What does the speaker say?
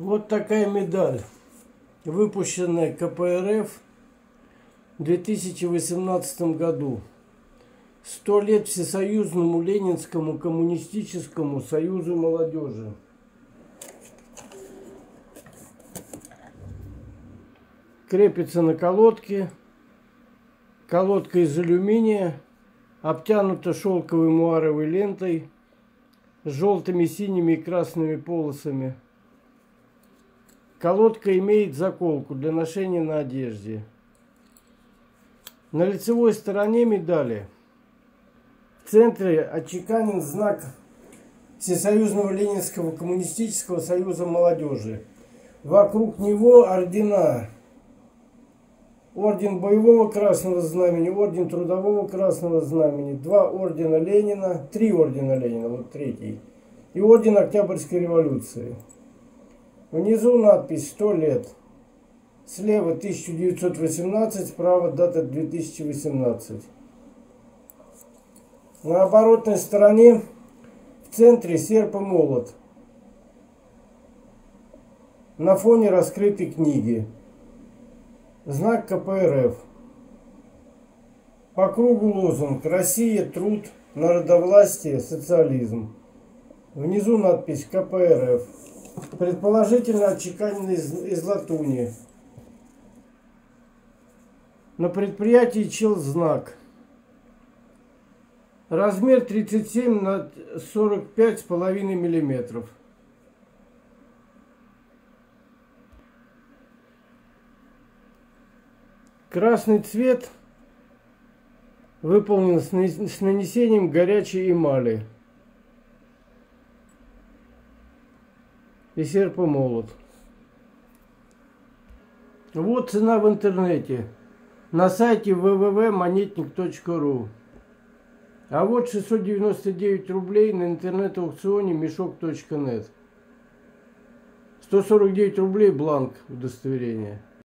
Вот такая медаль, выпущенная КПРФ в 2018 году. 100 лет Всесоюзному Ленинскому коммунистическому союзу молодежи. Крепится на колодке. Колодка из алюминия, обтянута шелковой муаровой лентой с желтыми, синими и красными полосами. Колодка имеет заколку для ношения на одежде. На лицевой стороне медали в центре отчеканен знак Всесоюзного Ленинского коммунистического союза молодежи. Вокруг него ордена. Орден Боевого Красного Знамени, Орден Трудового Красного Знамени, 2 ордена Ленина, 3 ордена Ленина, вот третий, и Орден Октябрьской революции. Внизу надпись 100 лет. Слева 1918, справа дата 2018. На оборотной стороне в центре серп и молот. На фоне раскрытой книги. Знак КПРФ. По кругу лозунг «Россия, труд, народовластие, социализм». Внизу надпись КПРФ. Предположительно отчеканена из латуни. На предприятии челзнак. Размер 37 на 45,5 миллиметров. Красный цвет выполнен с нанесением горячей эмали. И серп и молот. Вот цена в интернете. На сайте www.monetnik.ru. А вот 699 рублей на интернет-аукционе meshok.net. 149 рублей бланк удостоверения.